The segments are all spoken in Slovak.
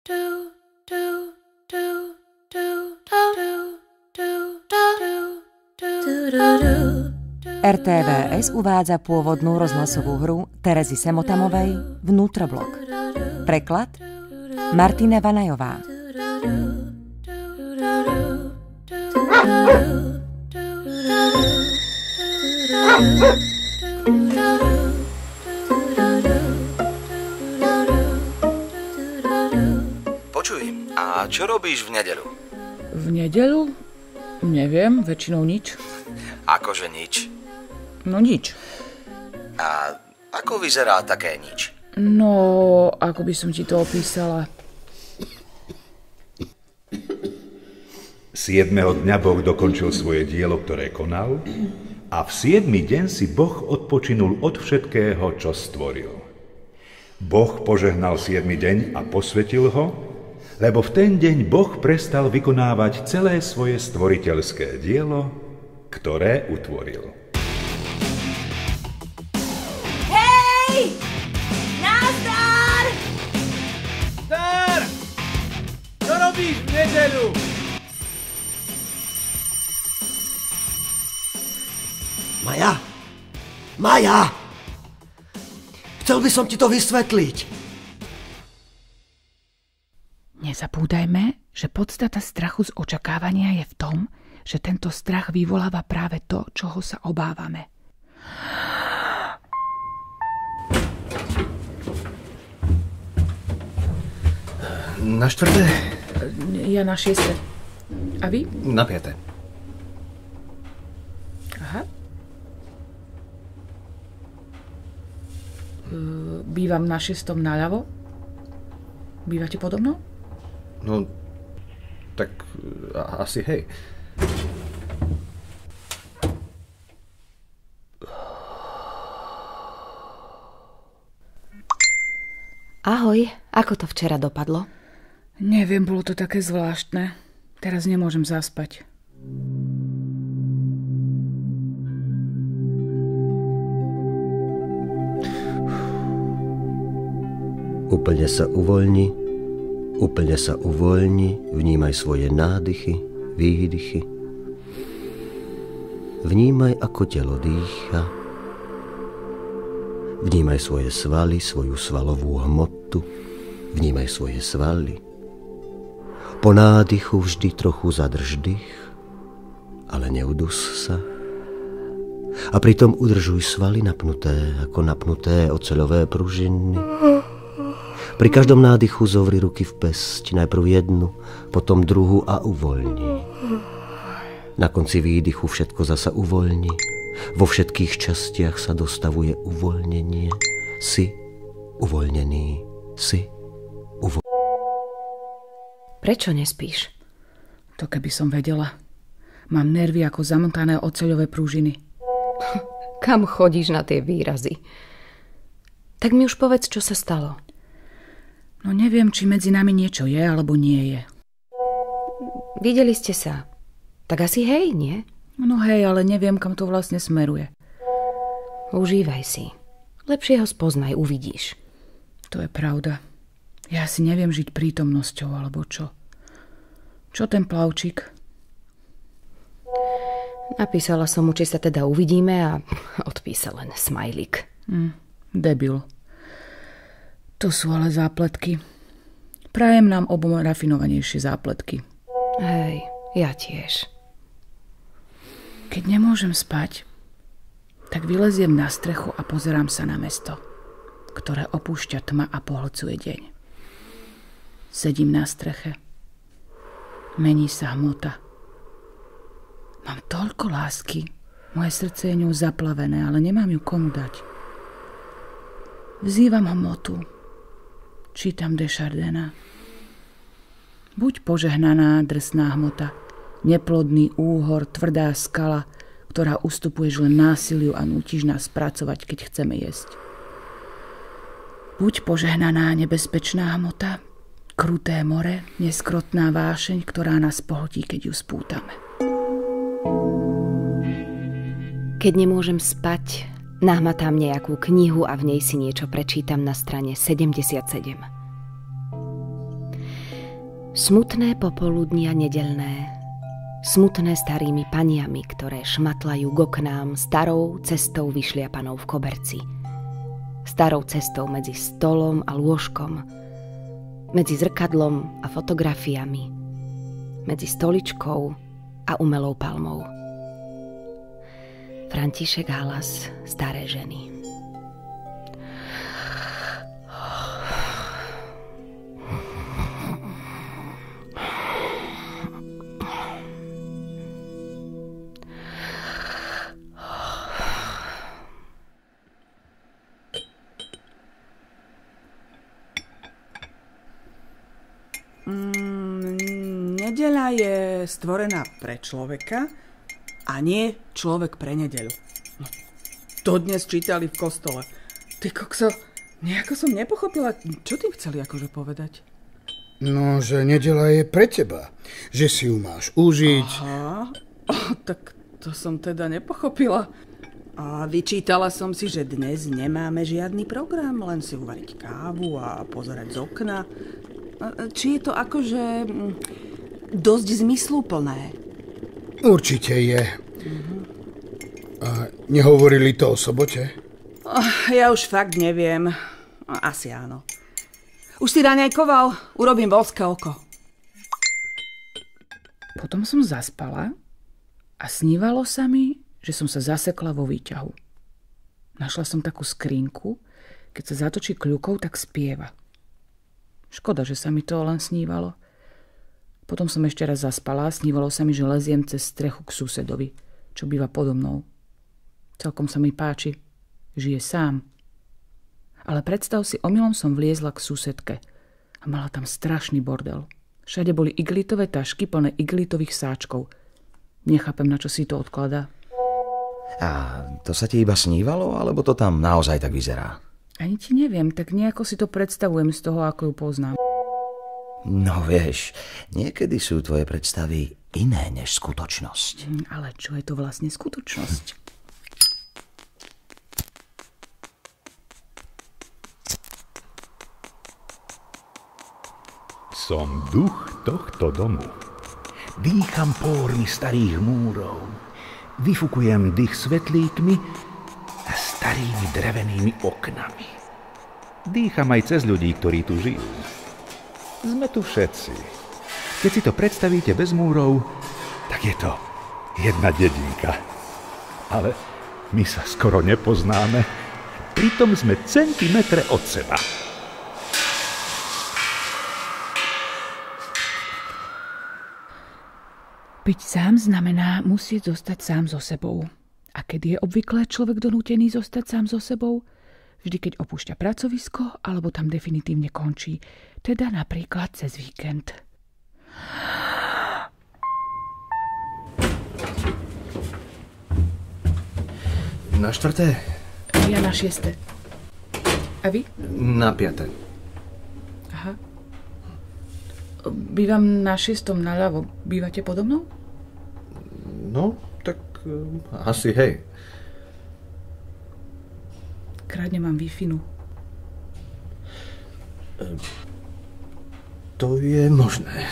RTVS uvádza pôvodnú rozhlasovú hru Terezy Semotamovej Vnútroblok. Preklad Martina Vanajová. Počuj, a čo robíš v nedeľu? V nedeľu? Neviem, väčšinou nič. Akože nič? No nič. A ako vyzerá také nič? No, ako by som ti to opísala? 7. dňa Boh dokončil svoje dielo, ktoré konal, a v 7. deň si Boh odpočinul od všetkého, čo stvoril. Boh požehnal 7. deň a posvetil ho, lebo v ten deň Boh prestal vykonávať celé svoje stvoriteľské dielo, ktoré utvoril. Hej! Nazdar! Zdar! Čo robíš v nedeľu? Maja! Chcel by som ti to vysvetliť. Nezabúdajme, že podstata strachu z očakávania je v tom, že tento strach vyvoláva práve to, čoho sa obávame. Na 4. Ja na 6. A vy? Na 5. Aha. Bývam na 6. naľavo. Bývate podo mnou? No, tak asi hej. Ahoj, ako to včera dopadlo? Neviem, bolo to také zvláštne. Teraz nemôžem zaspať. Úplne sa uvoľni, vnímaj svoje nádychy, výdychy. Vnímaj, ako telo dýcha. Vnímaj svoje svaly, svoju svalovú hmotu. Vnímaj svoje svaly. Po nádychu vždy trochu zadrž dých, ale neudus sa. A pritom udržuj svaly napnuté, ako napnuté oceľové pružiny. Pri každom nádychu zovri ruky v pesť, najprv jednu, potom druhú a uvoľni. Na konci výdychu všetko zasa uvoľni. Vo všetkých častiach sa dostavuje uvoľnenie. Si uvoľnený, si uvoľnený. Prečo nespíš? To keby som vedela. Mám nervy ako zamotané oceľové pružiny. Kam chodíš na tie výrazy? Tak mi už povedz, čo sa stalo. No neviem, či medzi nami niečo je, alebo nie je. Videli ste sa. Tak asi hej, nie? No hej, ale neviem, kam to vlastne smeruje. Užívaj si. Lepšie ho spoznaj, uvidíš. To je pravda. Ja si neviem žiť prítomnosťou, alebo čo. Čo ten plavčík? Napísala som mu, či sa teda uvidíme a odpísal len smajlik. Debil. To sú ale zápletky. Prajem nám obom rafinovanejšie zápletky. Hej, ja tiež. Keď nemôžem spať, tak vyleziem na strechu a pozerám sa na mesto, ktoré opúšťa tma a pohlcuje deň. Sedím na streche. Mení sa hmota. Mám toľko lásky. Moje srdce je ňou zaplavené, ale nemám ju komu dať. Vzývam hmotu. Čítam Desjardins. Buď požehnaná drsná hmota, neplodný úhor, tvrdá skala, ktorá ustupuješ len násiliu a nútiš nás pracovať, keď chceme jesť. Buď požehnaná nebezpečná hmota, kruté more, neskrotná vášeň, ktorá nás pohltí, keď ju spútame. Keď nemôžem spať, nahmatám nejakú knihu a v nej si niečo prečítam na strane 77. Smutné popoludnia nedeľné. Smutné starými paniami, ktoré šmatlajú k oknám starou cestou vyšliapanou v koberci. Starou cestou medzi stolom a lôžkom, medzi zrkadlom a fotografiami, medzi stoličkou a umelou palmou. František Halas, Staré ženy. Nedeľa je stvorená pre človeka a nie človek pre nedeľu. No, to dnes čítali v kostole. Ty kokso, nejako som nepochopila, čo tým chceli akože povedať. No, že nedeľa je pre teba, že si ju máš užiť. Aha, tak to som teda nepochopila. A vyčítala som si, že dnes nemáme žiadny program, len si uvariť kávu a pozerať z okna. Či je to akože dosť zmysluplné? Určite je. A nehovorili to o sobote? Ja už fakt neviem. Asi áno. Už si raňajkoval? Urobím voľské oko. Potom som zaspala a snívalo sa mi, že som sa zasekla vo výťahu. Našla som takú skrinku, keď sa zatočí kľukou, tak spieva. Škoda, že sa mi to len snívalo. Potom som ešte raz zaspala a snívalo sa mi, že leziem cez strechu k susedovi, čo býva podo mnou. Celkom sa mi páči. Žije sám. Ale predstav si, omylom som vliezla k susedke a mala tam strašný bordel. Všade boli iglitové tašky plné iglitových sáčkov. Nechápem, na čo si to odkladá. A to sa ti iba snívalo, alebo to tam naozaj tak vyzerá? Ani ti neviem, tak nejako si to predstavujem z toho, ako ju poznám. No vieš, niekedy sú tvoje predstavy iné než skutočnosť. Ale čo je to vlastne skutočnosť? Som duch tohto domu. Dýcham pórmi starých múrov. Vyfukujem dých svetlíkmi a starými drevenými oknami. Dýcham aj cez ľudí, ktorí tu žijú. Sme tu všetci. Keď si to predstavíte bez múrov, tak je to jedna dedinka. Ale my sa skoro nepoznáme. Pritom sme centimetre od seba. Byť sám znamená musieť zostať sám so sebou. A kedy je obvykle človek donútený zostať sám so sebou? Vždy, keď opúšťa pracovisko, alebo tam definitívne končí. Teda napríklad cez víkend. Na 4. Ja na 6. A vy? Na 5. Aha. Bývam na 6. naľavo. Bývate podo mnou? No, tak asi hej. Krádne mám Wi-Fi-nu. To je možné.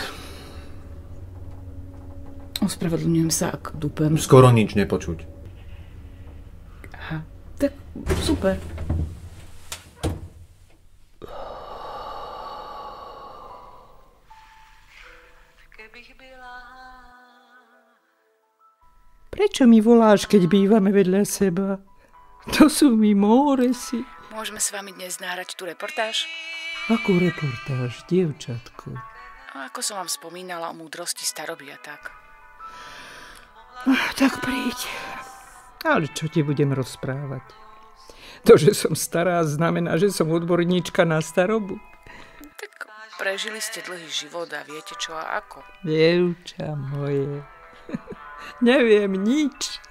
Ospravedlňujem sa, ak dúpem. Skoro nič nepočuť. Aha, tak super. Prečo mi voláš, keď bývame vedľa seba? To sú mi móresy. Môžeme s vami dnes nahrať tú reportáž? Akú reportáž, dievčatko? Ako som vám spomínala o múdrosti staroby a tak. Tak príď. Ale čo ti budem rozprávať? To, že som stará, znamená, že som odborníčka na starobu. Tak prežili ste dlhý život a viete čo a ako. Dievča moje. Neviem nič.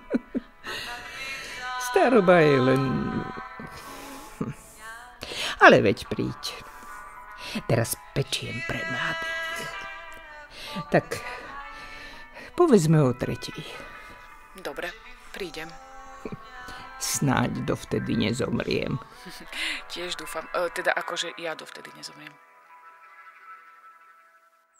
Staroba je len... Ale veď príď. Teraz pečiem pre mladých. Tak, povedzme o 3. Dobre, prídem. Snáď dovtedy nezomriem. Tiež dúfam. Teda akože ja dovtedy nezomriem.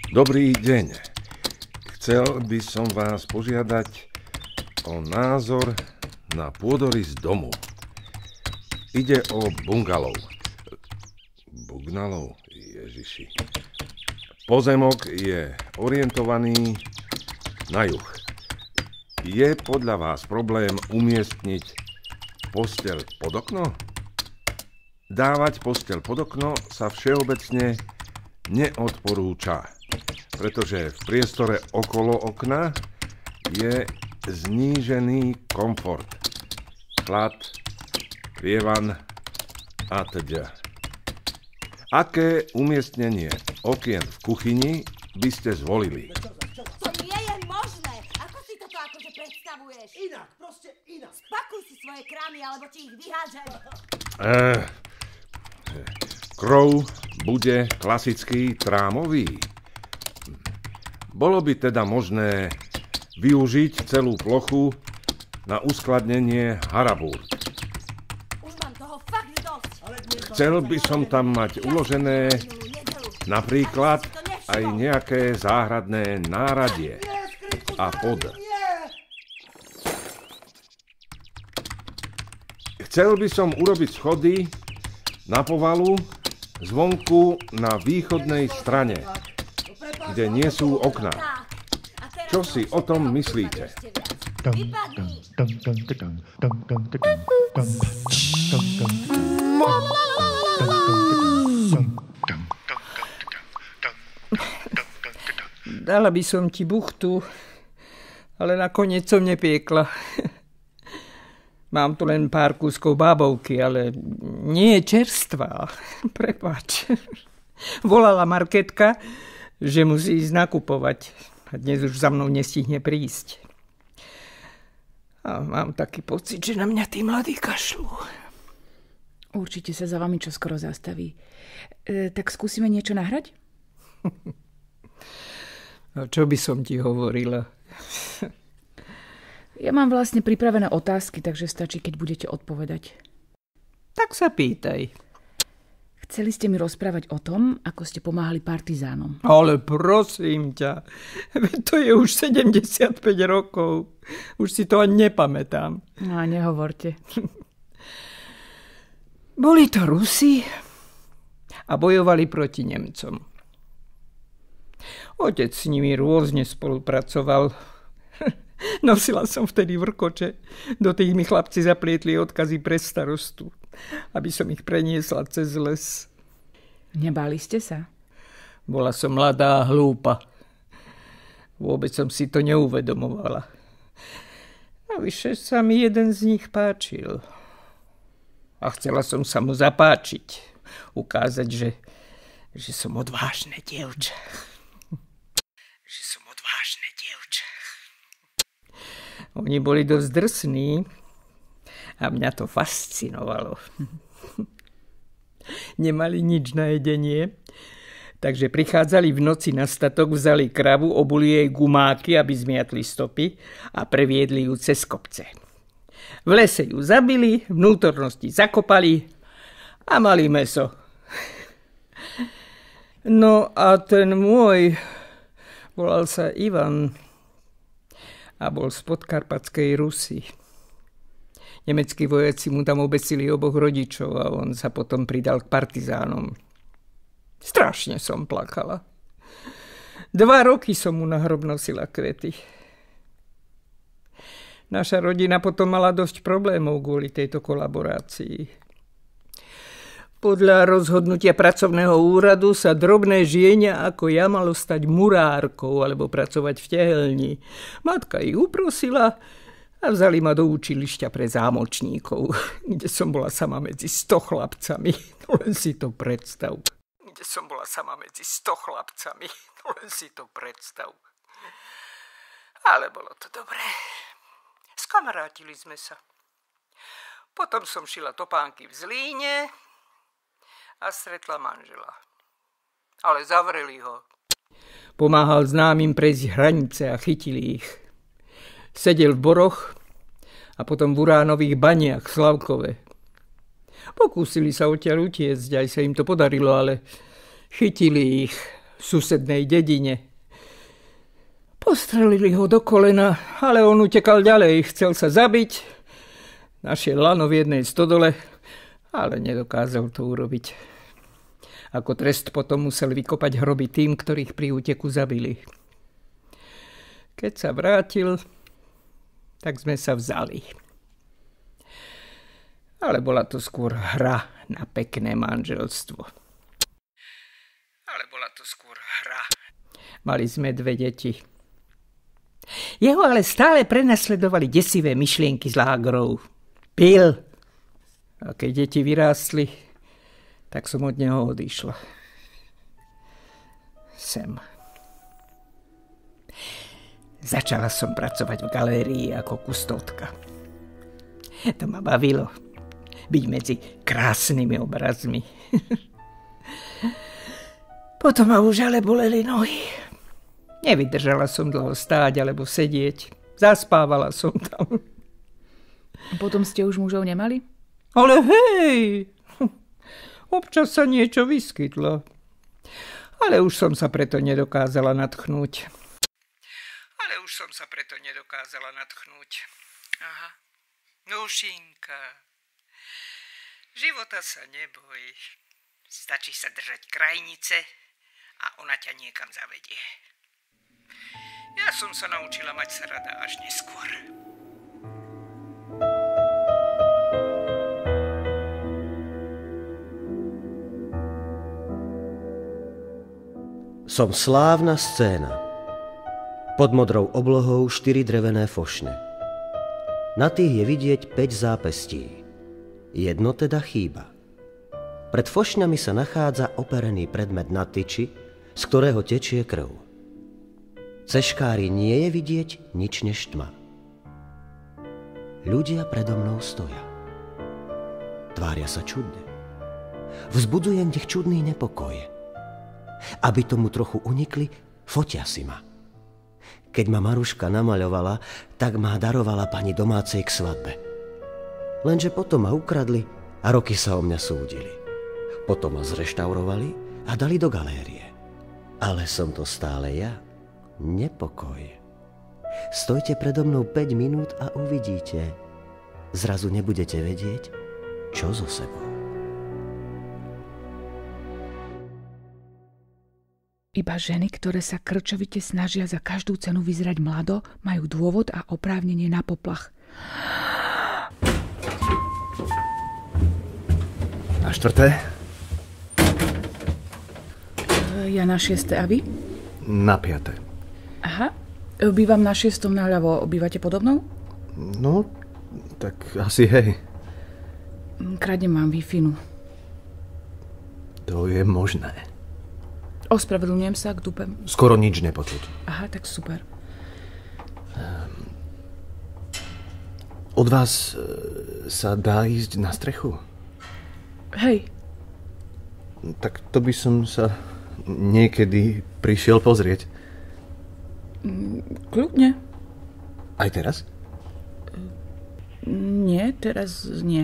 Dobrý deň. Chcel by som vás požiadať o názor na pôdorys domu. Ide o bungalov. Bungalov? Ježiši. Pozemok je orientovaný na juh. Je podľa vás problém umiestniť posteľ pod okno? Dávať posteľ pod okno sa všeobecne neodporúča, pretože v priestore okolo okna je znížený komfort. Chlad, prievan a teda. Aké umiestnenie okien v kuchyni by ste zvolili? To nie je možné. Ako si toto akože predstavuješ? Inak, proste inak. Spakuj si svoje krámy, alebo ti ich vyhádžajú. Krov bude klasický trámový. Bolo by teda možné využiť celú plochu na uskladnenie harabúr. Už mám toho fakt dosť. Chcel by som tam mať uložené napríklad aj nejaké záhradné náradie a pod. Chcel by som urobiť schody na povalu zvonku na východnej strane, kde nie sú okná. Čo si o tom myslíte? Dala by som ti buchtu, ale nakoniec som nepiekla. Mám tu len pár kúskov bábovky, ale nie je čerstvá. Prepáč. Volala Marketka, že musí ísť nakupovať a dnes už za mnou nestihne prísť. A mám taký pocit, že na mňa tí mladí kašľú. Určite sa za vami čoskoro zastaví. Tak skúsime niečo nahrať? A čo by som ti hovorila? Ja mám vlastne pripravené otázky, takže stačí, keď budete odpovedať. Tak sa pýtaj. Chceli ste mi rozprávať o tom, ako ste pomáhali partizánom. Ale prosím ťa, to je už 75 rokov. Už si to ani nepamätám. No a nehovorte. Boli to Rusi a bojovali proti Nemcom. Otec s nimi rôzne spolupracoval. Nosila som vtedy vrkoče. Do tých mi chlapci zaplietli odkazy pre starostu, aby som ich preniesla cez les. Nebáli ste sa? Bola som mladá a hlúpa. Vôbec som si to neuvedomovala. Navyše sa mi jeden z nich páčil. A chcela som sa mu zapáčiť. Ukázať, že som odvážne dievča. Že som odvážne dievča. Oni boli dosť drsní a mňa to fascinovalo. Nemali nič na jedenie, takže prichádzali v noci na statok, vzali kravu, obuli jej gumáky, aby zmiatli stopy a previedli ju cez kopce. V lese ju zabili, vnútornosti zakopali a mali mäso. No a ten môj volal sa Ivan a bol z podkarpatskej Rusy. Nemeckí vojaci mu tam obesili oboch rodičov a on sa potom pridal k partizánom. Strašne som plakala. 2 roky som mu na hrob nosila kvety. Naša rodina potom mala dosť problémov kvôli tejto kolaborácii. Podľa rozhodnutia pracovného úradu sa drobné žienia ako ja malo stať murárkou alebo pracovať v tehelni. Matka ich uprosila a vzali ma do učilišťa pre zámočníkov, kde som bola sama medzi 100 chlapcami. No len si to predstav. Kde som bola sama medzi 100 chlapcami. No len si to predstav. Ale bolo to dobré. Skamarátili sme sa. Potom som šila topánky v Zlíne a stretla manžela. Ale zavreli ho. Pomáhal známym prejsť hranice a chytili ich. Sedel v Boroch a potom v Uránových baniach v Slavkove. Pokúsili sa odtiaľ utiecť, aj sa im to podarilo, ale chytili ich susednej dedine. Postrelili ho do kolena, ale on utekal ďalej, chcel sa zabiť. Našiel lano v jednej stodole, ale nedokázal to urobiť. Ako trest potom musel vykopať hroby tým, ktorých pri úteku zabili. Keď sa vrátil, tak sme sa vzali. Ale bola to skôr hra na pekné manželstvo. Mali sme 2 deti. Jeho ale stále prenasledovali desivé myšlienky z lágrov. Pil. A keď deti vyrástli, tak som od neho odišla. Sem. Začala som pracovať v galérii ako kustódka. To ma bavilo. Byť medzi krásnymi obrazmi. Potom ma už ale boleli nohy. Nevydržala som dlho stáť alebo sedieť. Zaspávala som tam. Potom ste už mužov nemali? Ale hej! Občas sa niečo vyskytlo. Ale už som sa preto nedokázala nadchnúť. Aha. Nušinka. Života sa neboj. Stačí sa držať krajnice a ona ťa niekam zavedie. Ja som sa naučila mať sa rada až neskôr. Som slávna scéna. Pod modrou oblohou 4 drevené fošne. Na tých je vidieť 5 zápestí. Jedno teda chýba. Pred fošňami sa nachádza operený predmet na tyči, z ktorého tečie krv. Ceškári nie je vidieť nič než tma. Ľudia predo mnou stoja. Tvária sa čudne. Vzbudzuje ich čudný nepokoj. Aby tomu trochu unikli, fotia si ma. Keď ma Maruška namaľovala, tak ma darovala pani domácej k svadbe. Lenže potom ma ukradli a roky sa o mňa súdili. Potom ma zreštaurovali a dali do galérie. Ale som to stále ja. Nepokoj. Stojte predo mnou 5 minút a uvidíte. Zrazu nebudete vedieť, čo so sebou. Iba ženy, ktoré sa krčovite snažia za každú cenu vyzerať mlado, majú dôvod a oprávnenie na poplach. Na 4. Ja na 6. a vy? Na 5. Aha. Bývam na 6. naľavo. Bývate podobnou? No, tak asi hej. Kradnem vám Wi-Fi. To je možné. Ospravedlňujem sa, ak dúpem. Skoro nič nepočuť. Aha, tak super. Od vás sa dá ísť na strechu? Hej. Tak to by som sa niekedy prišiel pozrieť. Kľudne. Aj teraz? Nie, teraz nie.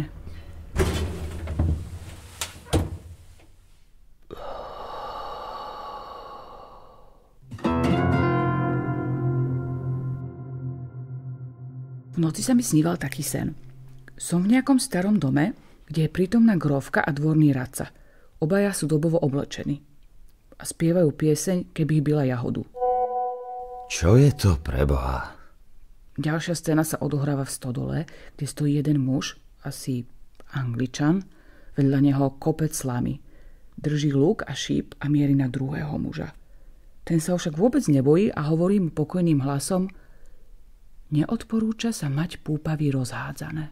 V noci sa mi sníval taký sen. Som v nejakom starom dome, kde je prítomná grófka a dvorný radca. Obaja sú dobovo oblečení. A spievajú pieseň Keby byla jahodu. Čo je to pre Boha? Ďalšia scéna sa odohráva v stodole, kde stojí jeden muž, asi Angličan, vedľa neho kopec slamy. Drží lúk a šíp a mierí na druhého muža. Ten sa však vôbec nebojí a hovorí mu pokojným hlasom: neodporúča sa mať púpavy rozhádzané.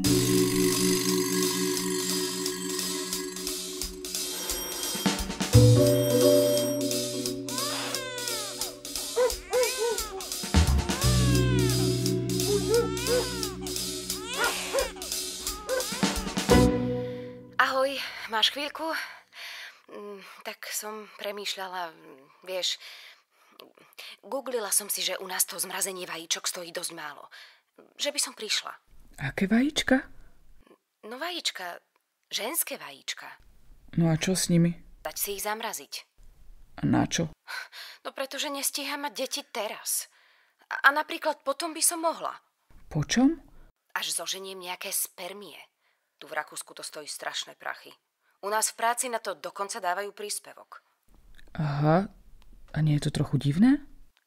Ahoj, máš chvíľku? Tak som premýšľala, vieš, googlila som si, že u nás to zmrazenie vajíčok stojí dosť málo. Že by som prišla. Aké vajíčka? No vajíčka, ženské vajíčka. No a čo s nimi? Dať si ich zamraziť. A na čo? No pretože nestíham mať deti teraz. A napríklad potom by som mohla. Po čom? Až zoženiem nejaké spermie. Tu v Rakúsku to stojí strašné prachy. U nás v práci na to dokonca dávajú príspevok. Aha, a nie je to trochu divné?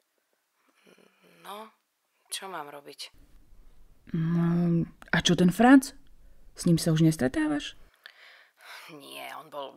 No, čo mám robiť? A čo ten Franc? S ním sa už nestretávaš? Nie, on bol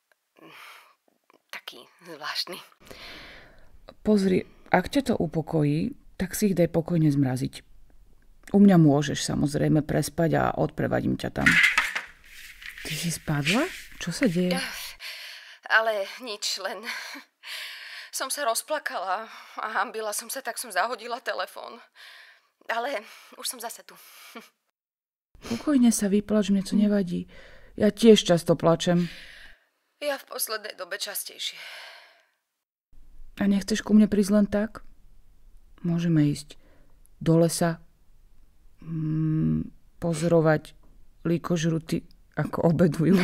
taký zvláštny. Pozri, ak ťa to upokojí, tak si ich daj pokojne zmraziť. U mňa môžeš samozrejme prespať a odprevadím ťa tam. Ty si spadla? Čo sa deje? Ale nič, len som sa rozplakala a hambila som sa, tak som zahodila telefón. Ale už som zase tu. Pokojne sa vyplač, mne to nevadí. Ja tiež často plačem. Ja v poslednej dobe častejšie. A nechceš ku mne prísť len tak? Môžeme ísť do lesa, pozorovať líkožruty, ako obedujú.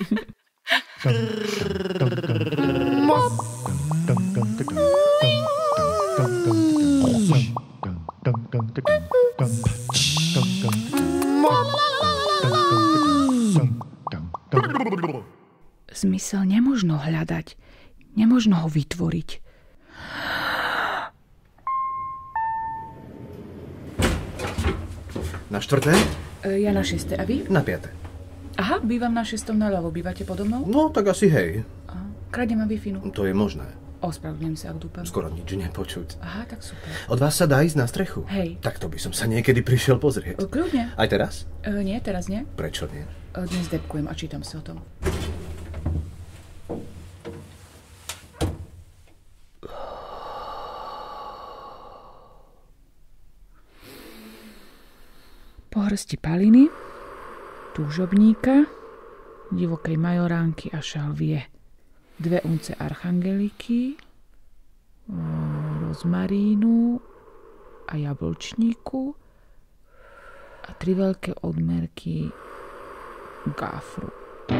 Zmysel nemožno hľadať, nemožno ho vytvoriť. Na 4. Ja na 6. A vy? Na 5. Aha, bývam na 6. naľavo. Bývate podo mnou? No, tak asi hej. Kradne ma Wi-Fi. To je možné. Ospravedlňujem sa, ak dúpam. Skoro nič nepočuť. Aha, tak super. Od vás sa dá ísť na strechu? Hej. Tak to by som sa niekedy prišiel pozrieť. Kľudne. Aj teraz? Nie, teraz nie. Prečo nie? Dnes debkujem a čítam si o tom. Po hrsti paliny, túžobníka, divokej majoránky a šalvie, 2 unce archangeliky, rozmarínu a jablčníku a 3 veľké odmerky gáfru.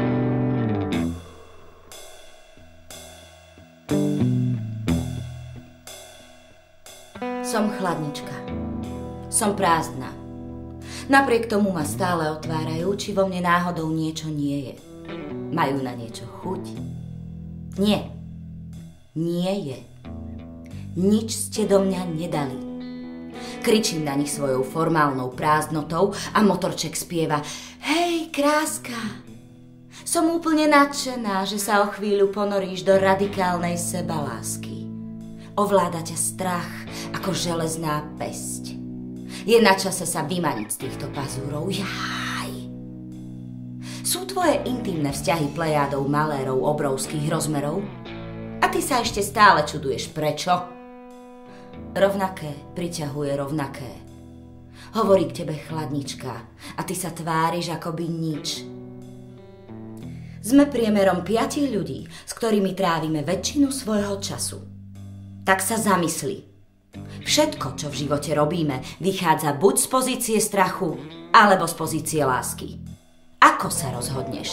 Som chladnička. Som prázdna. Napriek tomu ma stále otvárajú, či vo mne náhodou niečo nie je. Majú na niečo chuť? Nie. Nie je. Nič ste do mňa nedali. Kričím na nich svojou formálnou prázdnotou a motorček spieva: Hej, kráska! Som úplne nadšená, že sa o chvíľu ponoríš do radikálnej sebalásky. Ovláda ťa strach ako železná päsť. Je na čase sa vymaniť z týchto pazúrov. Jaj! Sú tvoje intimné vzťahy plejádou malérov obrovských rozmerov? A ty sa ešte stále čuduješ prečo? Rovnaké priťahuje rovnaké. Hovorí k tebe chladnička a ty sa tváriš akoby nič. Sme priemerom 5 ľudí, s ktorými trávime väčšinu svojho času. Tak sa zamysli. Všetko, čo v živote robíme, vychádza buď z pozície strachu, alebo z pozície lásky. Ako sa rozhodneš?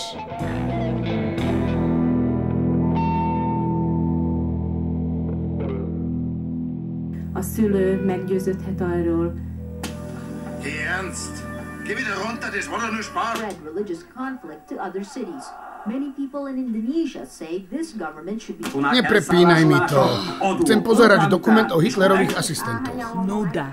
A szülő meggyőződhet arról. Geh ernst! Geh wieder runter, das war doch nur Sparung! Religious conflict to other cities. Many people in Indonesia say this government should be... Neprepínaj mi to. Chcem pozerať dokument o Hitlerových asistentoch. Nuda.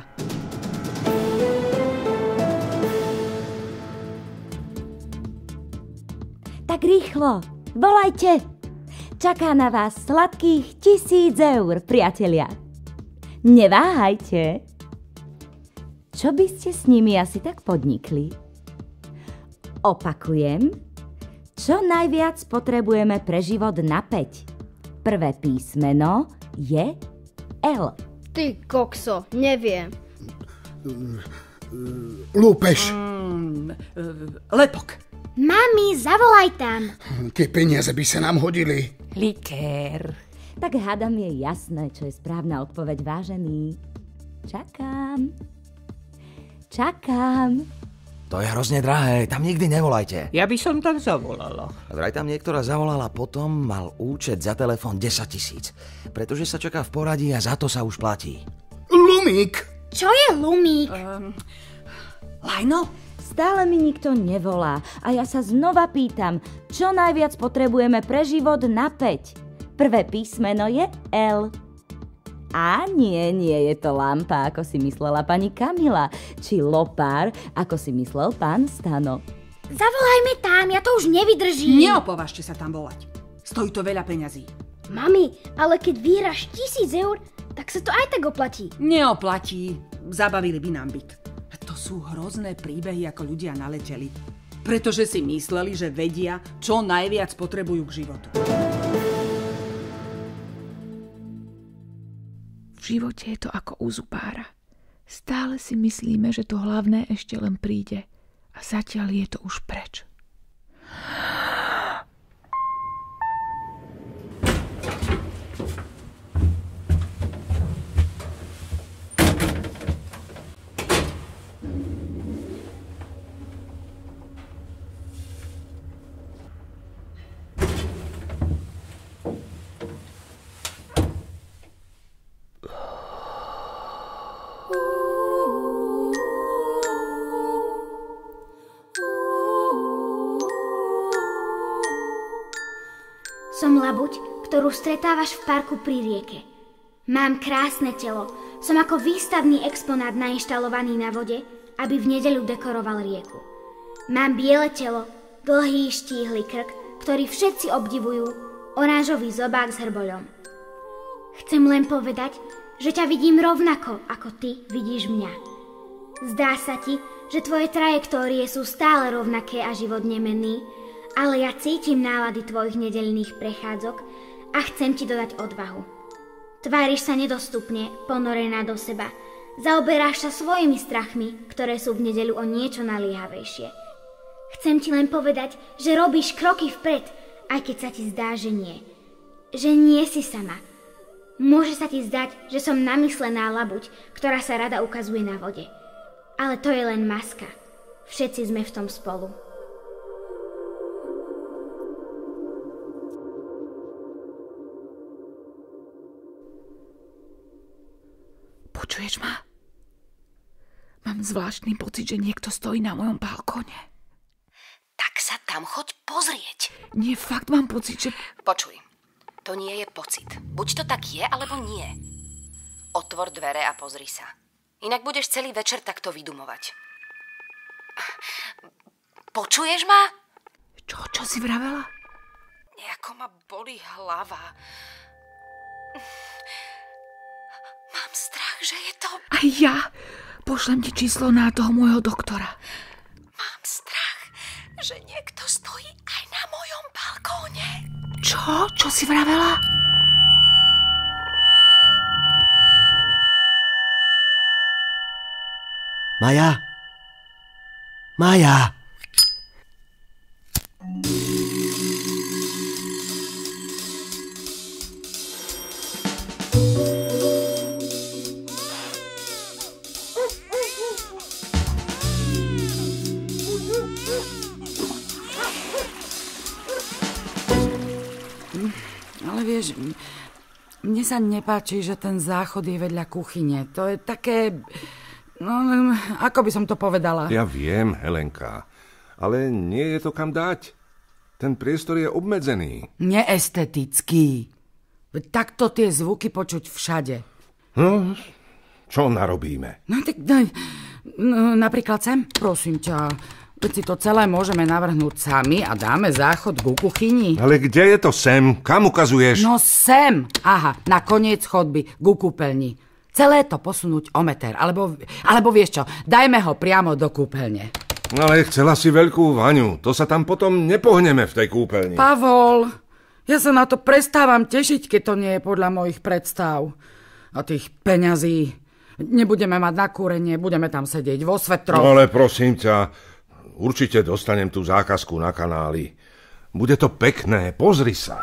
Tak rýchlo, volajte! Čaká na vás sladkých 1000 eur, priatelia. Neváhajte. Čo by ste s nimi asi tak podnikli? Opakujem. Čo najviac potrebujeme pre život na 5? Prvé písmeno je L. Ty kokso, neviem. Lúpeš. Lepok. Mami, zavolaj tam. Tie peniaze by sa nám hodili. Likér. Tak hádam je jasné, čo je správna odpoveď, vážený. Čakám. To je hrozne drahé, tam nikdy nevolajte. Ja by som tam zavolala. Vraj tam niektorá zavolala, potom mal účet za telefón 10 000. Pretože sa čaká v poradí a za to sa už platí. Lumík! Čo je lumík? Lajno? Stále mi nikto nevolá a ja sa znova pýtam, čo najviac potrebujeme pre život na 5. Prvé písmeno je L. A nie je to lampa, ako si myslela pani Kamila, či lopár, ako si myslel pán Stano. Zavolajme tam, ja to už nevydržím. Neopovažte sa tam volať. Stojí to veľa peňazí. Mami, ale keď vyhráš 1000 eur, tak sa to aj tak oplatí. Neoplatí. Zabavili by nám byt. To sú hrozné príbehy, ako ľudia naleteli. Pretože si mysleli, že vedia, čo najviac potrebujú k životu. V živote je to ako u zubára. Stále si myslíme, že to hlavné ešte len príde. A zatiaľ je to už preč. Som labuť, ktorú stretávaš v parku pri rieke. Mám krásne telo. Som ako výstavný exponát nainštalovaný na vode, aby v nedeľu dekoroval rieku. Mám biele telo, dlhý štíhly krk, ktorý všetci obdivujú, oranžový zobák s hrboľom. Chcem len povedať, že ťa vidím rovnako, ako ty vidíš mňa. Zdá sa ti, že tvoje trajektórie sú stále rovnaké a život nemenný, ale ja cítim nálady tvojich nedeľných prechádzok a chcem ti dodať odvahu. Tváriš sa nedostupne, ponorená do seba. Zaoberáš sa svojimi strachmi, ktoré sú v nedeľu o niečo naliehavejšie. Chcem ti len povedať, že robíš kroky vpred, aj keď sa ti zdá, že nie. Že nie si sama. Môže sa ti zdať, že som namyslená labuť, ktorá sa rada ukazuje na vode. Ale to je len maska. Všetci sme v tom spolu. Počuješ ma? Mám zvláštny pocit, že niekto stojí na mojom balkóne. Tak sa tam choď pozrieť. Nie, fakt mám pocit, že... Počuj, to nie je pocit. Buď to tak je, alebo nie. Otvor dvere a pozri sa. Inak budeš celý večer takto vydumovať. Počuješ ma? Čo si vravela? Nejako ma bolí hlava. Mám strach, že je to... A ja? Pošlem ti číslo na toho môjho doktora. Mám strach, že niekto stojí aj na mojom balkóne. Čo? Čo si vravela? Maja? Maja? Ale vieš, mne sa nepáči, že ten záchod je vedľa kuchyne. To je také... No, ako by som to povedala? Ja viem, Helenka, ale nie je to kam dať. Ten priestor je obmedzený. Neestetický. Takto tie zvuky počuť všade. No, čo narobíme? No tak napríklad sem, prosím ťa. Veď si to celé môžeme navrhnúť sami a dáme záchod ku kuchyni. Ale kde je to sem? Kam ukazuješ? No sem. Aha, na koniec chodby, ku kúpeľni. Celé to posunúť o meter. Alebo vieš čo, dajme ho priamo do kúpeľne. Ale chcela si veľkú vaňu. To sa tam potom nepohneme v tej kúpeľni. Pavol, ja sa na to prestávam tešiť, keď to nie je podľa mojich predstav. A tých peňazí. Nebudeme mať na kúrenie, budeme tam sedieť vo svetroch. No ale prosím ťa, určite dostanem tú zákazku na kanáli. Bude to pekné, pozri sa.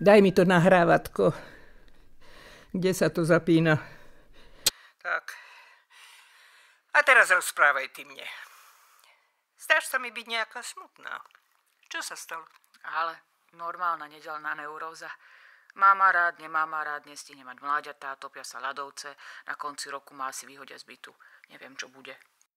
Daj mi to nahrávatko. Kde sa to zapína? Tak. A teraz rozprávaj ty mne. Zdáš sa mi byť nejaká smutná. Čo sa stalo? Ale normálna nedeľná neuróza. Máma rád, nemáma rád, nestihne mať mláďatá, topia sa ľadovce, na konci roku ma asi vyhodia z bytu. Neviem, čo bude.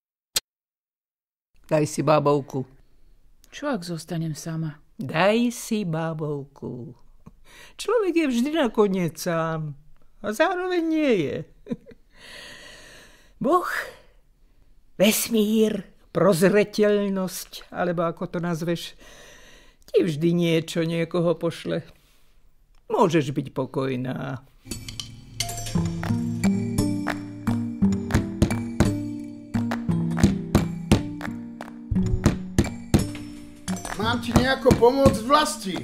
Daj si bábovku. Čo ak zostanem sama? Daj si bábovku. Človek je vždy nakoniec sám. A zároveň nie je. Boh, vesmír, prozreteľnosť, alebo ako to nazveš, ti vždy niečo niekoho pošle. Môžeš byť pokojná. Mám ti nejako pomôcť v vlasti?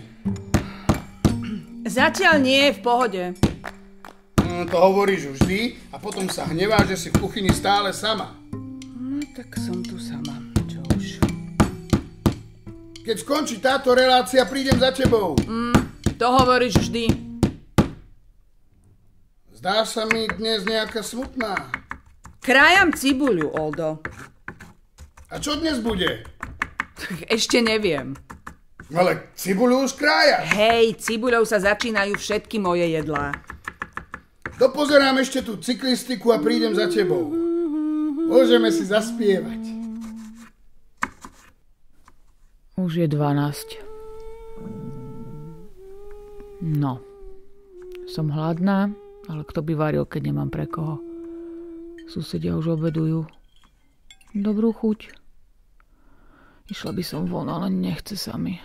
Zatiaľ nie, v pohode. To hovoríš vždy a potom sa hneváš, že si v kuchyni stále sama. No tak som tu sama, čo už. Keď skončí táto relácia, prídem za tebou. To hovoríš vždy. Zdá sa mi dnes nejaká smutná. Krájam cibuľu, Oldo. A čo dnes bude? Ešte neviem. Ale cibuľu už krájaš. Hej, cibuľou sa začínajú všetky moje jedlá. Dopozerám ešte tú cyklistiku a prídem za tebou. Môžeme si zaspievať. Už je 12. No, som hladná, ale kto by varil, keď nemám pre koho? Susedia už obedujú. Dobrú chuť. Išla by som von, ale nechce sa mi.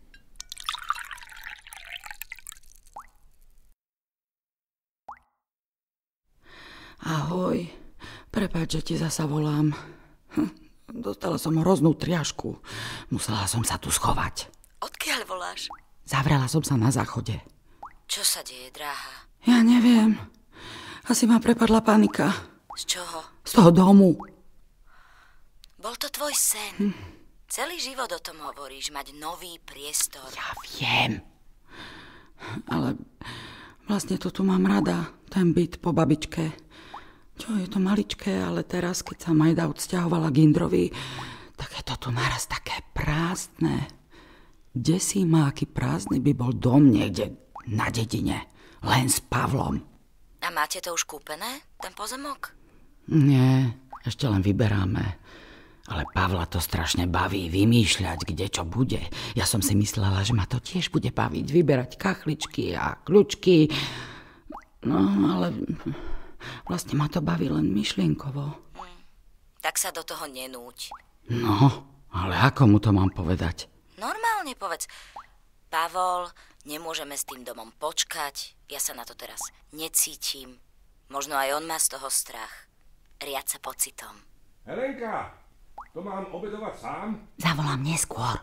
Ahoj, prepáč, že ti zasa volám. Dostala som hroznú triašku. Musela som sa tu schovať. Odkiaľ voláš? Zavrela som sa na záchode. Čo sa deje, dráha? Ja neviem. Asi ma prepadla panika. Z čoho? Z toho domu. Bol to tvoj sen. Celý život o tom hovoríš, mať nový priestor. Ja viem. Ale vlastne to tu mám rada, ten byt po babičke. Čo, je to maličké, ale teraz, keď sa Majda odsťahovala k Indrovi, tak je to tu naraz také prázdne. Desí ma, aký prázdny by bol dom niekde na dedine, len s Pavlom. A máte to už kúpené, ten pozemok? Nie, ešte len vyberáme. Ale Pavla to strašne baví vymýšľať, kde čo bude. Ja som si myslela, že ma to tiež bude baviť, vyberať kachličky a kľúčky. No, ale vlastne ma to baví len myšlienkovo. Tak sa do toho nenúť. No, ale ako mu to mám povedať? Normálne povedz. Pavol, nemôžeme s tým domom počkať. Ja sa na to teraz necítim. Možno aj on má z toho strach. Riať sa pocitom. Helenka, to mám obedovať sám? Zavolám neskôr.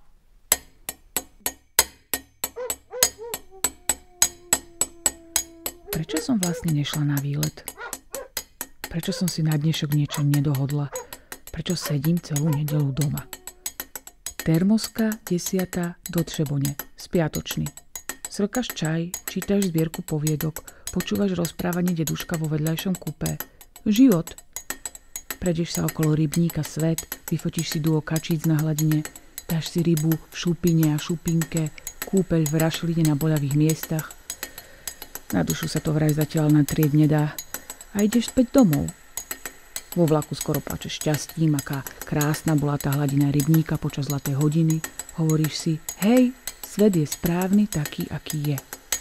Prečo som vlastne nešla na výlet? Prečo som si na dnešok niečo nedohodla? Prečo sedím celú nedeľu doma? Termoska 10. do Třebone, spiatočný. Srkaš čaj, čítaš zbierku poviedok, počúvaš rozprávanie deduška vo vedľajšom kupé. Život. Prejdeš sa okolo rybníka Svet, vyfotíš si duo kačíc na hladine, dáš si rybu v šupine a šupinke, kúpeľ v rašline na boľavých miestach. Na dušu sa to vraj zatiaľ natrieť nedá. A ideš späť domov. Vo vlaku skoro plačeš šťastím, aká krásna bola tá hladina rybníka počas zlatej hodiny. Hovoríš si, hej, svet je správny taký, aký je.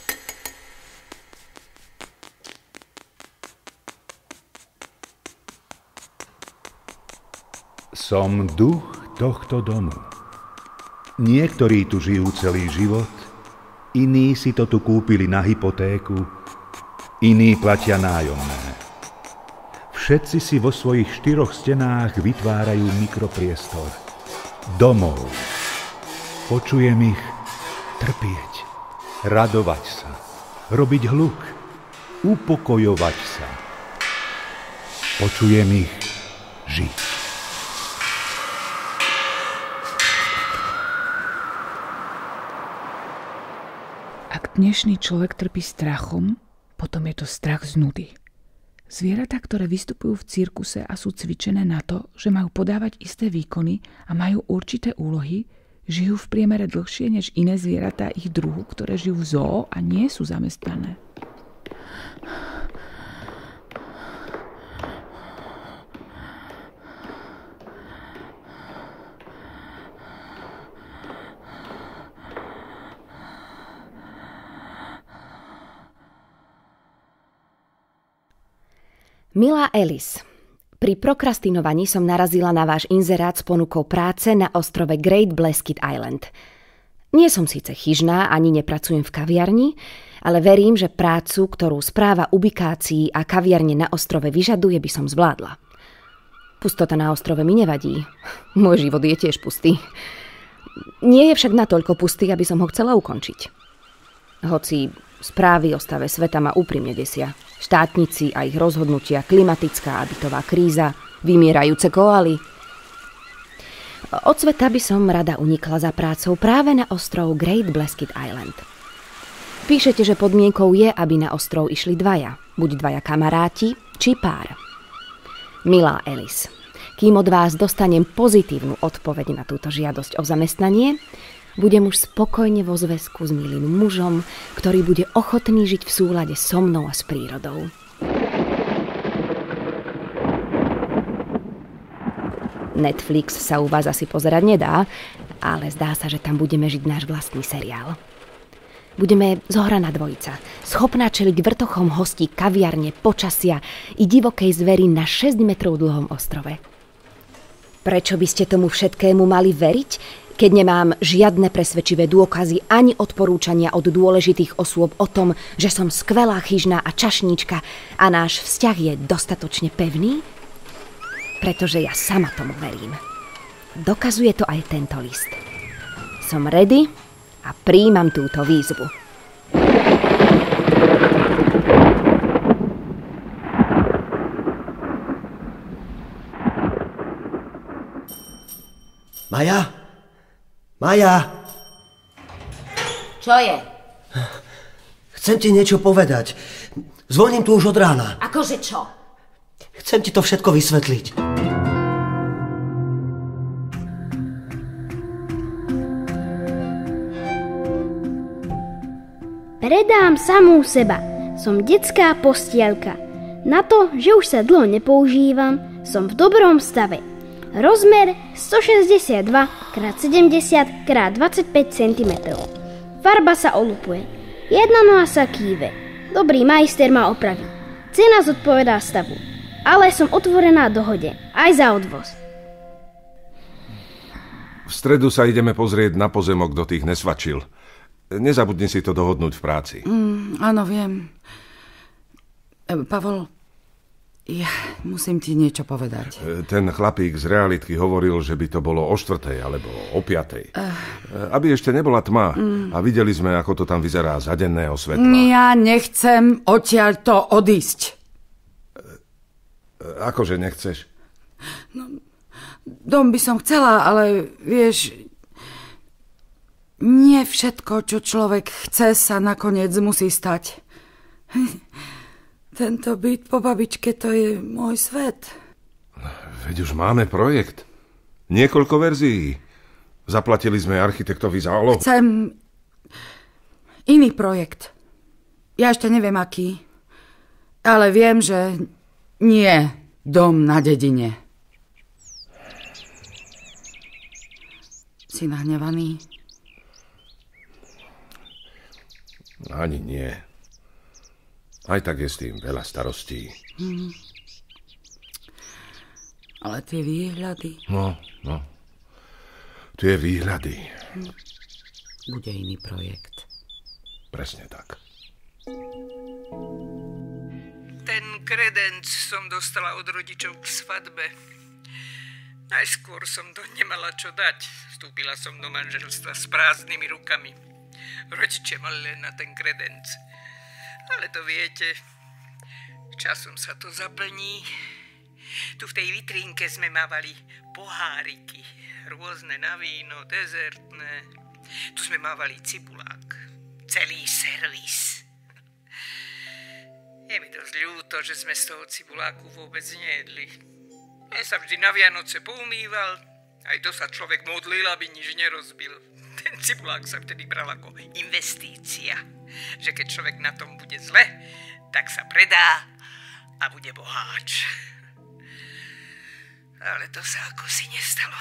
Som duch tohto domu. Niektorí tu žijú celý život, iní si to tu kúpili na hypotéku, iní platia nájomné. Všetci si vo svojich 4 stenách vytvárajú mikropriestor. Domov. Počujem ich trpieť, radovať sa, robiť hluk, upokojovať sa. Počujem ich žiť. Akt dnešný človek trpí strachom, potom je to strach z nudy. Zvieratá, ktoré vystupujú v cirkuse a sú cvičené na to, že majú podávať isté výkony a majú určité úlohy, žijú v priemere dlhšie než iné zvieratá ich druhu, ktoré žijú v zoo a nie sú zamestnané. Milá Alice, pri prokrastinovaní som narazila na váš inzerát s ponukou práce na ostrove Great Blasket Island. Nie som síce chyžná, ani nepracujem v kaviarni, ale verím, že prácu, ktorú správa ubikácií a kaviarne na ostrove vyžaduje, by som zvládla. Pustota na ostrove mi nevadí. Môj život je tiež pustý. Nie je však natoľko pustý, aby som ho chcela ukončiť. Hoci správy o stave sveta ma úprimne desia. Štátnici a ich rozhodnutia, klimatická a bytová kríza, vymierajúce koaly. Od sveta by som rada unikla za prácou práve na ostrov Great Blasket Island. Píšete, že podmienkou je, aby na ostrov išli dvaja. Buď dvaja kamaráti, či pár. Milá Alice, kým od vás dostanem pozitívnu odpoveď na túto žiadosť o zamestnanie, budem už spokojne vo zväzku s milým mužom, ktorý bude ochotný žiť v súlade so mnou a s prírodou. Netflix sa u vás asi pozerať nedá, ale zdá sa, že tam budeme žiť náš vlastný seriál. Budeme zohraná dvojica, schopná čeliť vrtochom hostí kaviarne, počasia i divokej zveri na 6 metrov dlhom ostrove. Prečo by ste tomu všetkému mali veriť, keď nemám žiadne presvedčivé dôkazy ani odporúčania od dôležitých osôb o tom, že som skvelá chyžná a čašníčka a náš vzťah je dostatočne pevný? Pretože ja sama tomu verím. Dokazuje to aj tento list. Som ready a prijímam túto výzvu. Maja? Maja! Čo je? Chcem ti niečo povedať. Zvoním tu už od rána. Akože čo? Chcem ti to všetko vysvetliť. Predám samú seba. Som detská postielka. Na to, že už sa dlho nepoužívam, som v dobrom stave. Rozmer 162 x 70 x 25 cm. Farba sa olupuje. Jedna noha sa kýve. Dobrý majster ma opraví. Cena zodpovedá stavu. Ale som otvorená dohode. Aj za odvoz. V stredu sa ideme pozrieť na pozemok, kto tých nesvačil. Nezabudni si to dohodnúť v práci. Áno, viem. Pavol, ja musím ti niečo povedať. Ten chlapík z realitky hovoril, že by to bolo o 4:00 alebo o 5:00. Aby ešte nebola tma a videli sme, ako to tam vyzerá za denného svetla. Ja nechcem odtiaľto odísť. Akože nechceš? No, dom by som chcela, ale vieš, nie všetko, čo človek chce, sa nakoniec musí stať. Tento byt po babičke, to je môj svet. Veď už máme projekt. Niekoľko verzií. Zaplatili sme architektovi zálohu. Chcem iný projekt. Ja ešte neviem, aký. Ale viem, že nie dom na dedine. Si nahnevaný? Ani nie. Aj tak je s tým veľa starostí. Ale tie výhľady... No. Tie výhľady. Bude iný projekt. Presne tak. Ten kredenc som dostala od rodičov k svadbe. Najskôr som to nemala čo dať. Vstúpila som do manželstva s prázdnymi rukami. Rodičia mali len na ten kredenc. Ale to viete, časom sa to zaplní. Tu v tej vitrínke sme mávali poháriky, rôzne na víno, dezertné. Tu sme mávali cibulák, celý servis. Je mi dosť ľúto, že sme z toho cibuláku vôbec nejedli. Ja sa vždy na Vianoce poumýval, aj to sa človek modlil, aby nič nerozbil. Ten cibulák sa vtedy bral ako investícia, že keď človek na tom bude zle, tak sa predá a bude boháč. Ale to sa ako si nestalo.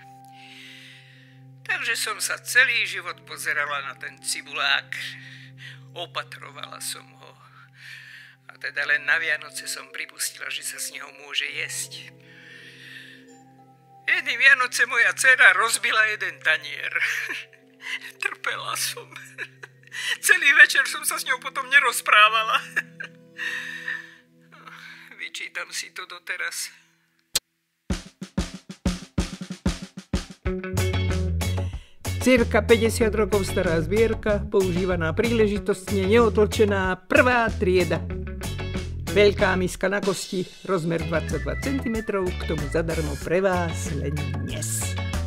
Takže som sa celý život pozerala na ten cibulák, opatrovala som ho. A teda len na Vianoce som pripustila, že sa z neho môže jesť. Jedný Vianoce moja dcera rozbila jeden tanier. Trpela som. Celý večer som sa s ňou potom nerozprávala. Vyčítam si to doteraz. Cirka 50 rokov stará zbierka, používaná príležitostne neotlčená prvá trieda. Veľká miska na kosti, rozmer 22 cm, k tomu zadarmo pre vás len dnes.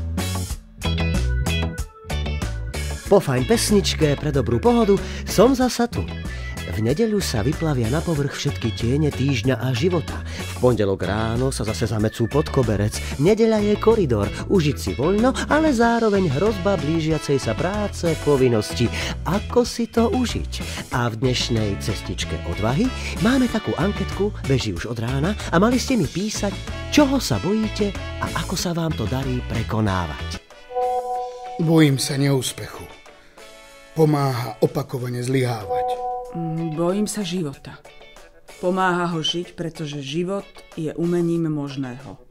Po fajn pesničke pre dobrú pohodu som zasa tu. V nedeľu sa vyplavia na povrch všetky tiene týždňa a života. V pondelok ráno sa zase zamecú pod koberec. Nedeľa je koridor, užiť si voľno, ale zároveň hrozba blížiacej sa práce, povinnosti. Ako si to užiť? A v dnešnej cestičke odvahy máme takú anketku, beží už od rána a mali ste mi písať, čoho sa bojíte a ako sa vám to darí prekonávať. Bojím sa neúspechu. Pomáha opakovane zlyhávať. Bojím sa života. Pomáha ho žiť, pretože život je umením možného.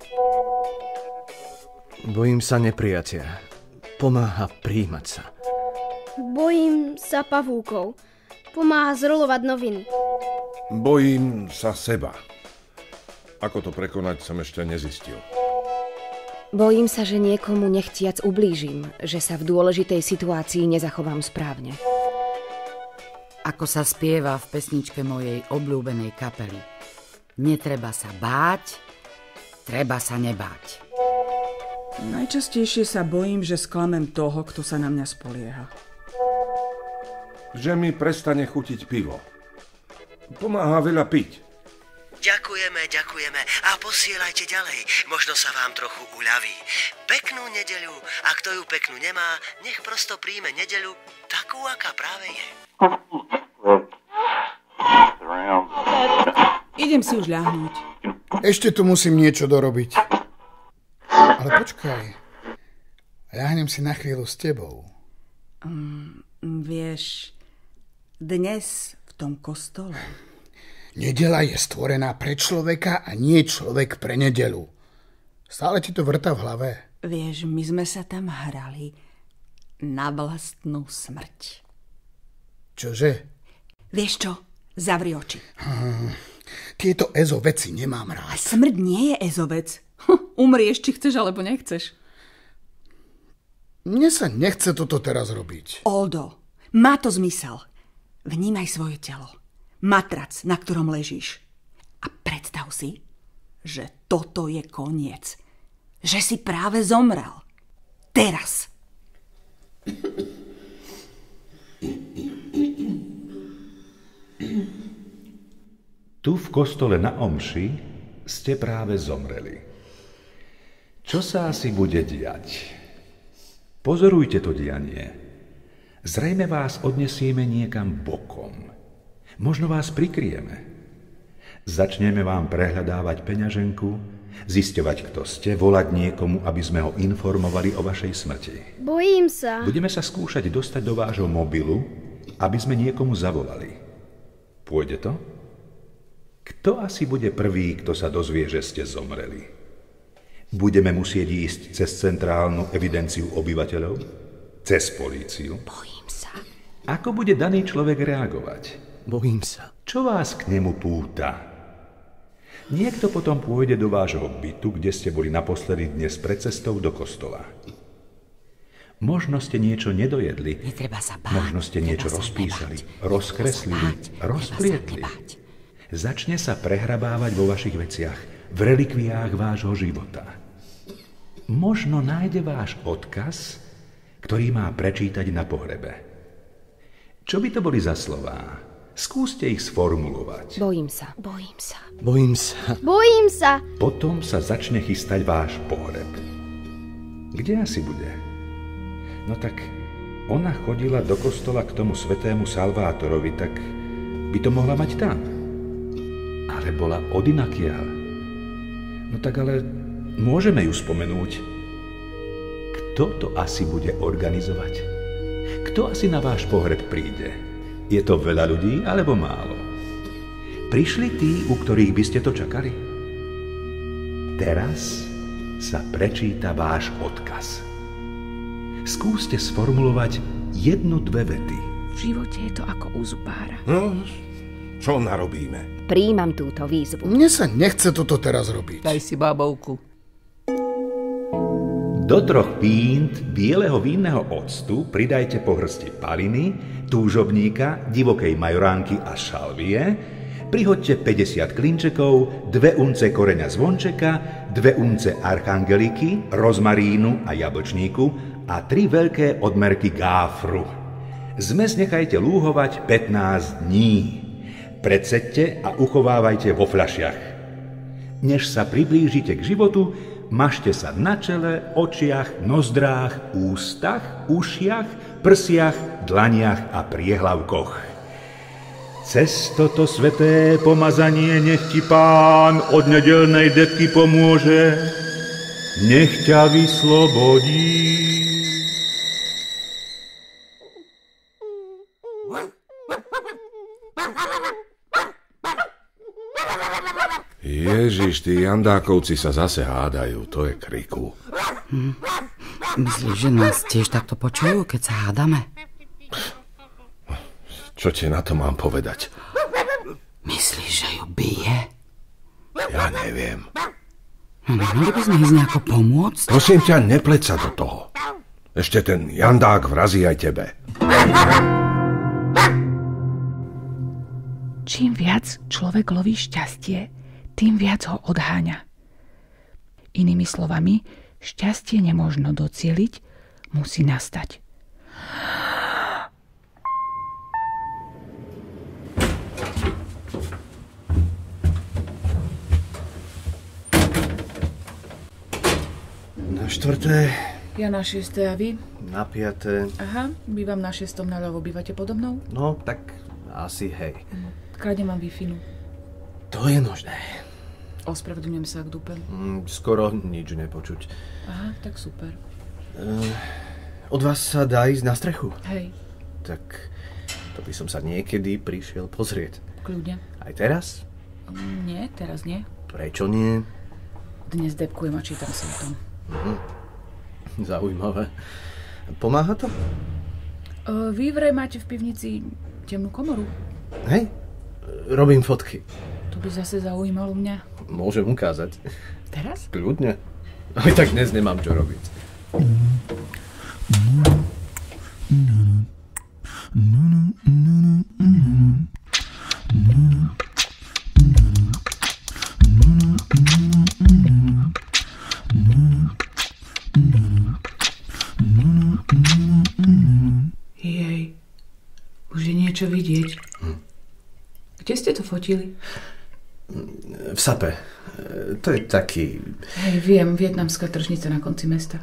Bojím sa neprijatia. Pomáha prijímať sa. Bojím sa pavúkov. Pomáha zrolovať noviny. Bojím sa seba. Ako to prekonať, som ešte nezistil. Bojím sa, že niekomu nechtiac ublížim, že sa v dôležitej situácii nezachovám správne. Ako sa spieva v pesničke mojej obľúbenej kapely. Netreba sa báť, treba sa nebáť. Najčastejšie sa bojím, že sklamem toho, kto sa na mňa spolieha. Že mi prestane chutiť pivo. Pomáha veľa piť. Ďakujeme a posielajte ďalej. Možno sa vám trochu uľaví. Peknú nedeľu a kto ju peknú nemá, nech prosto príjme nedeľu takú, aká práve je. Idem si už ľahnúť. Ešte tu musím niečo dorobiť. Ale počkaj. Ľahnem si na chvíľu s tebou. Vieš, dnes v tom kostole... Nedeľa je stvorená pre človeka a nie človek pre nedeľu. Stále ti to vrta v hlave. Vieš, my sme sa tam hrali na vlastnú smrť. Čože? Vieš čo? Zavri oči. Tieto EZO veci nemám rád. A smrť nie je EZO vec. Umrieš, či chceš, alebo nechceš. Mne sa nechce toto teraz robiť. Oldo, má to zmysel. Vnímaj svoje telo. Matrac, na ktorom ležíš. A predstav si, že toto je koniec. Že si práve zomrel. Teraz. Tu v kostole na omši ste práve zomreli. Čo sa asi bude diať? Pozorujte to dianie. Zrejme vás odnesieme niekam bokom. Možno vás prikryjeme. Začneme vám prehľadávať peňaženku, zisťovať, kto ste, volať niekomu, aby sme ho informovali o vašej smrti. Bojím sa. Budeme sa skúšať dostať do vášho mobilu, aby sme niekomu zavolali. Pôjde to? Kto asi bude prvý, kto sa dozvie, že ste zomreli? Budeme musieť ísť cez centrálnu evidenciu obyvateľov? Cez políciu? Bojím sa. Ako bude daný človek reagovať? Bojím sa. Čo vás k nemu púta? Niekto potom pôjde do vášho bytu, kde ste boli naposledy dnes pred cestou do kostola. Možno ste niečo nedojedli. Netreba sa báť. Možno ste niečo rozpísali, rozkreslili, rozplietli. Začne sa prehrabávať vo vašich veciach, v relikviách vášho života. Možno nájde váš odkaz, ktorý má prečítať na pohrebe. Čo by to boli za slová? Skúste ich sformulovať. Bojím sa. Bojím sa. Bojím sa. Bojím sa. Potom sa začne chystať váš pohreb. Kde asi bude? No tak ona chodila do kostola k tomu svätému Salvátorovi, tak by to mohla mať tam. Ale bola odinakiaľ. No tak ale môžeme ju spomenúť. Kto to asi bude organizovať? Kto asi na váš pohreb príde? Je to veľa ľudí alebo málo? Prišli tí, u ktorých by ste to čakali? Teraz sa prečíta váš odkaz. Skúste sformulovať 1-2 vety. V živote je to ako u zubára. No, čo narobíme? Prijímam túto výzvu. Mne sa nechce toto teraz robiť. Daj si bábovku. Do 3 pínt bieleho vínneho octu pridajte po hrsti paliny, túžobníka, divokej majoránky a šalvie, prihoďte 50 klinčekov, 2 unce koreňa zvončeka, 2 unce archangeliky, rozmarínu a jablčníku a 3 veľké odmerky gáfru. Zmes nechajte lúhovať 15 dní. Predsedte a uchovávajte vo fľašiach. Než sa priblížite k životu, mažte sa na čele, očiach, nozdrách, ústach, ušiach, prsiach, dlaniach a priehlavkoch. Cez toto sveté pomazanie nech ti Pán od nedeľnej detky pomôže, nech ťa vyslobodí. Ježiš, tí jandákovci sa zase hádajú, to je kriku. Myslíš, že nás tiež takto počujú, keď sa hádame? Čo ti na to mám povedať? Myslíš, že ju bije? Ja neviem. Mali by sme ísť nejako pomôcť? Prosím ťa, nepleť sa do toho. Ešte ten jandák vrazí aj tebe. Čím viac človek loví šťastie, tým viac ho odháňa. Inými slovami, šťastie nemožno docieliť, musí nastať. Na 4. Ja na 6. a vy? Na 5. Aha, bývam na 6. naľavo. Bývate podo mnou? No, tak asi hej. Kade mám Wi-Fi? To je možné. Ospravedlňujem sa, ak dúpem. Skoro nič nepočuť. Aha, tak super. Od vás sa dá ísť na strechu? Hej. Tak to by som sa niekedy prišiel pozrieť. Kľudne. Aj teraz? Nie, teraz nie. Prečo nie? Dnes debkujem a čítam si o tom. Zaujímavé. Pomáha to? Vy vraj máte v pivnici temnú komoru. Hej, robím fotky. To by zase zaujímalo mňa. Môžem ukázať. Teraz? Kľudne. Aj tak dnes nemám čo robiť. Jej, už je niečo vidieť. Kde ste to fotili? V Sape. To je taký... Hej, viem, vietnamská tržnica na konci mesta.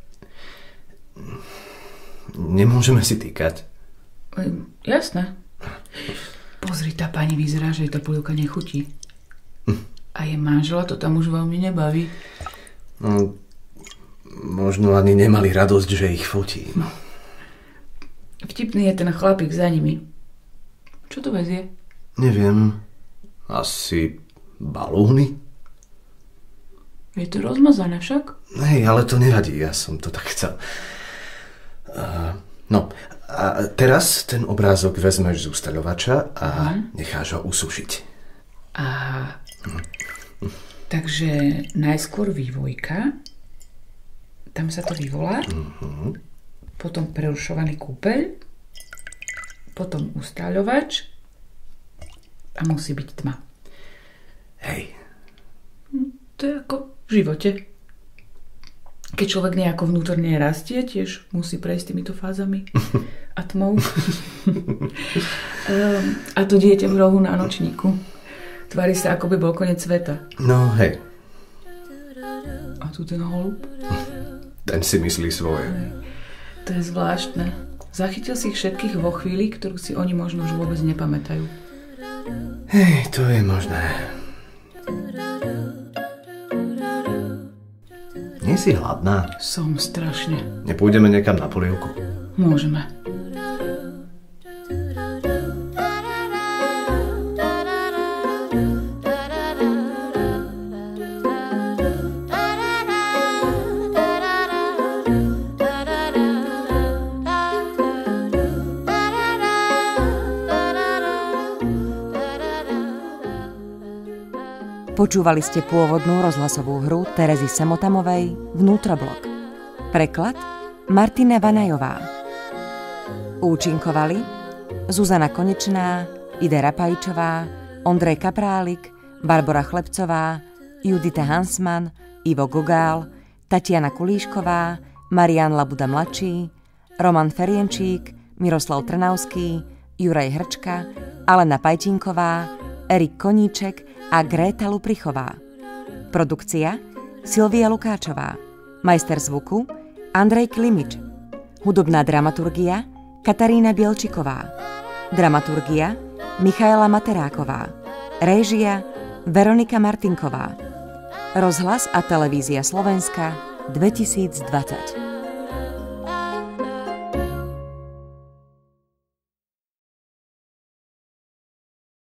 Nemôžeme si týkať. Jasné. Pozri, tá pani vyzerá, že jej tá polievka nechutí. A jej manžela to tam už veľmi nebaví. No, možno ani nemali radosť, že ich fotí. No. Vtipný je ten chlapík za nimi. Čo to vezie? Neviem. Asi balóny? Je to rozmazané však? Hej, ale to nevadí, ja som to tak chcel. No, a teraz ten obrázok vezmeš z ustaľovača a necháš ho usušiť. Takže najskôr vývojka, tam sa to vyvolá, potom prerušovaný kúpeľ, potom ustaľovač a musí byť tma. Hej. To je ako v živote. Keď človek nejako vnútorne rastie, tiež musí prejsť týmito fázami. a tmou. A to dieťa v rohu na nočníku. Tvári sa, ako by bol koniec sveta. No hej. A tu ten holub? Ten si myslí svoje. To je zvláštne. Zachytil si ich všetkých vo chvíli, ktorú si oni možno už vôbec nepamätajú. Hej, to je možné. Nie si hladná? Som strašne. Nepôjdeme niekam na polievku? Môžeme. Počúvali ste pôvodnú rozhlasovú hru Terezy Semotamovej Vnútroblok. Preklad Martina Vanajová. Účinkovali Zuzana Konečná, Ida Rapajčová, Ondrej Kaprálik, Barbora Chlebcová, Judita Hansman, Ivo Gogál, Tatiana Kulíšková, Marián Labuda mladší, Roman Ferienčík, Miroslav Trnavský, Juraj Hrčka, Alena Pajtinková, Erik Koníček a Gréta Luprichová. Produkcia Silvia Lukáčová. Majster zvuku Andrej Klimič. Hudobná dramaturgia Katarína Bielčiková. Dramaturgia Michaela Materáková. Réžia Veronika Martinková. Rozhlas a televízia Slovenska 2020.